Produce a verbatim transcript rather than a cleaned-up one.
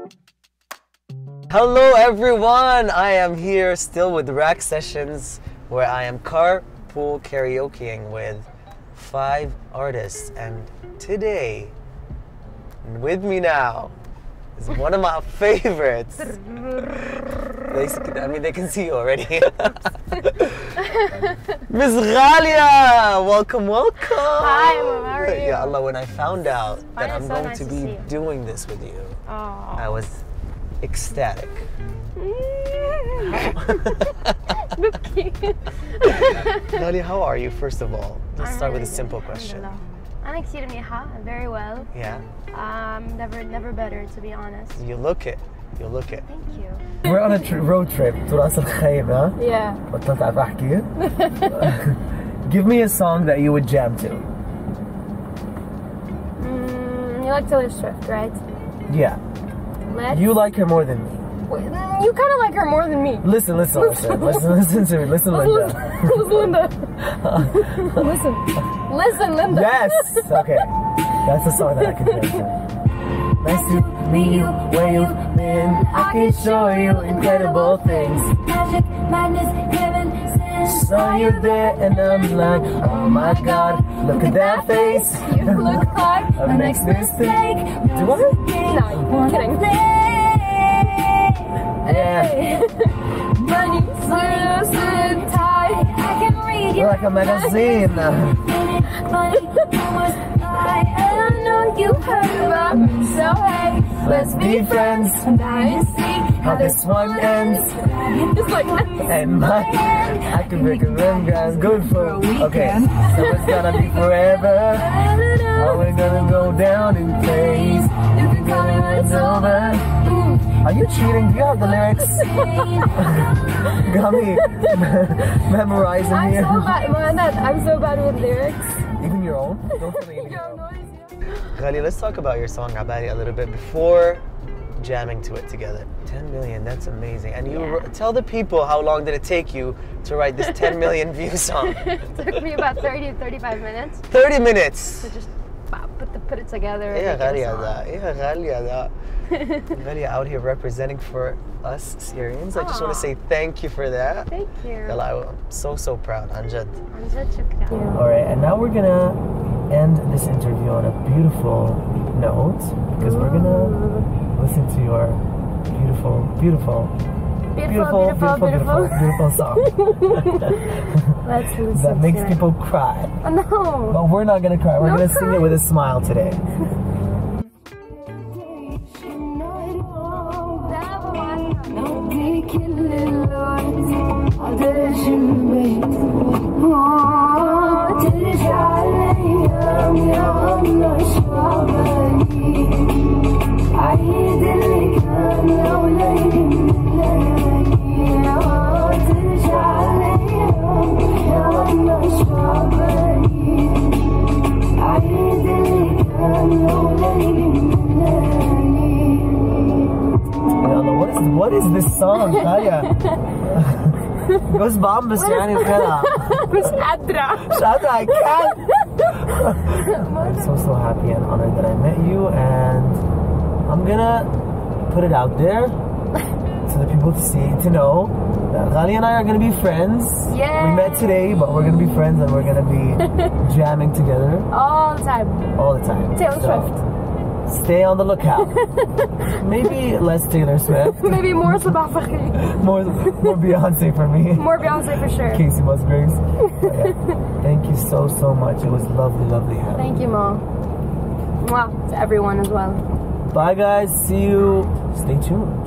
Hello everyone! I am here still with Rack Sessions, where I am carpool karaokeing with five artists, and today, with me now, is one of my favorites. They, I mean, they can see you already. Miss Ghalia! Welcome, welcome! Hi, Mom, how are you? Ya Allah, when I found out that I'm so going nice to to be see you. doing this with you, Oh. I was ecstatic. Ghalia, how are you, first of all? Let's I'm start with really a simple good, question. alhamdulillah. أنا كثير منيحة, very well. Yeah? Um, never, never better, to be honest. You look it. You look it. Thank you. We're on a tr road trip to Ras Al Khaimah. Yeah. بطلت أعرف أحكي. Give me a song that you would jam to. Mm, you like Taylor Swift, right? Yeah. Let's... You like her more than me. Wait, you kind of like her more than me. Listen, listen, listen, listen, listen to me. Listen, Linda. Listen, Linda. Listen. Listen, Linda. Yes! Okay. That's the song that I can jam to. Nice to meet you where you've been. I can show you incredible things. Magic, madness, heaven, sin. Saw you there and I'm like, oh my god, look at that face. You look like a next mistake. Do I? No, I'm kidding. Yeah. Money, loose and tight. I can read you Like a magazine. funny, almost lie. And I know you heard about me, so hey, Let's be friends. I'm dying to see How this one ends. It's like, And my I can make a rim guys good for a weekend. Okay, so it's gonna be forever. How we gonna go down in place? You can call me when it's over. Are you cheating? Do you have the lyrics? Got me memorizing I'm here. so bad, man, that I'm so bad with lyrics. Even your own? Don't tell me even your Your own. noise. Ghali, let's talk about your song Abadi a little bit before jamming to it together. ten million, that's amazing. And you Yeah. wr- tell the people, how long did it take you to write this ten million view song? It took me about thirty to thirty-five minutes thirty minutes. to just wow, put the put it together. and Yeah, make it a Ghalia song. da. Yeah, Ghalia da. Ghalia out here representing for us Syrians. I just want to Aw. say thank you for that. Thank you. Yalla, I'm so, so proud. Anjad. عن جد شكرا. All right, and now we're gonna end this interview on a beautiful note because we're gonna listen to your beautiful, beautiful, Beautiful, beautiful, beautiful. beautiful song Let's listen that makes to people cry. it. Oh, no. But we're not gonna cry. We're No gonna sing cry. it with a smile today. What is what is this song, Kaya? Goosebumps, yani kaya. مش قادرة. Shut I can't. I'm so so happy and honored that I met you, and I'm gonna put it out there to the people to see, to know that Ghali and I are gonna be friends. Yay. We met today, but we're gonna be friends and we're gonna be jamming together All the time. all the time. Taylor So, Swift. stay on the lookout. Maybe less Taylor Swift, Maybe more Sabah Fakhri. more more Beyonce for me. More Beyonce for sure. Casey Musgraves. Yeah. Thank you so so much. It was lovely, lovely having you. Thank you, Mom. Mwah. To everyone as well. Bye guys. See you. Stay tuned.